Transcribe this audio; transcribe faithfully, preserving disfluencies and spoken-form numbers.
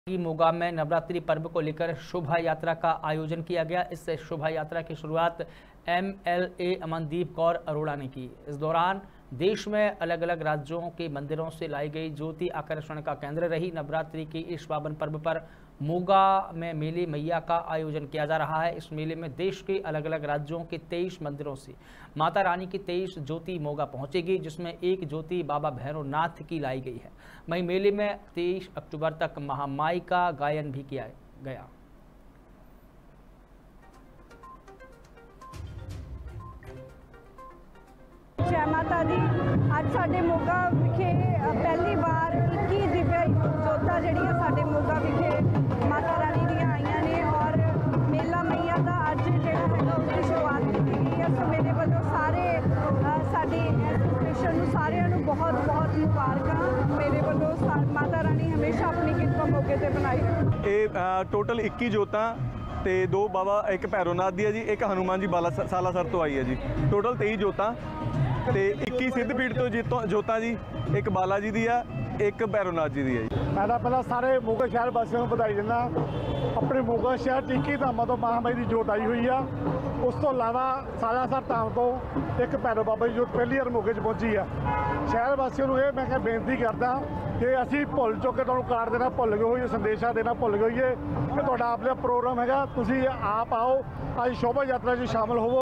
की मोगा में नवरात्रि पर्व को लेकर शोभा यात्रा का आयोजन किया गया। इस शोभा यात्रा की शुरुआत एमएलए अमनदीप कौर अरोड़ा ने की। इस दौरान देश में अलग अलग राज्यों के मंदिरों से लाई गई ज्योति आकर्षण का केंद्र रही। नवरात्रि के इस पावन पर्व पर मोगा में मेले मैया का आयोजन किया जा रहा है। इस मेले में देश के अलग अलग राज्यों के तेईस मंदिरों से माता रानी की तेईस ज्योति मोगा पहुंचेगी, जिसमें एक ज्योति बाबा भैरवनाथ की लाई गई है। वहीं मेले में तेईस अक्टूबर तक महामाई का गायन भी किया गया। जय माता दी। अज साडे मोगा विखे पहली बार इक्की दिव्य जोतां जिहड़ियां साडे मोगा विखे माता रानी दी आईयां ने और मेला मैया दा अज जिहड़ा हैगा उसकी शुरुआत की गई है। सो मेरे वालों सारे साडी एसोसीएशन नूं सारिआं नूं बहुत बहुत मुबारकां। मेरे वालों माता रानी हमेशा अपनी किरपा मौके ते बनाई रखे। ये टोटल इक्की जोतां ते दो बाबा एक भैरवनाथ दी है जी, एक हनुमान जी बाला सालासर तो आई है जी। टोटल तेईस जोतां ते इक्की सिद्धपीठ तो जीतो जोतां जी, एक बाला जी दी है, एक भैरवनाथ जी दी है जी। मैं तो पहला सारे मोगा शहर वासियों को बधाई दिना। अपने मोगा शहर च इक्की धामां तो महामाई की जोत आई हुई है। उस तो इलावा सालासर धाम तो एक भैरव बाबा की जोत पहली बार मोगे च पहुंची है। शहर वासियों को ये मैं क्या बेनती करदा कि असीं भुल चुके तुहानूं कार्ड देना भुल गए होइए, संदेशा देना भुल गए होइए कि तुहाडा अपना प्रोग्राम हैगा, तुसीं आप आओ, अज शोभा यात्रा च शामिल होवो।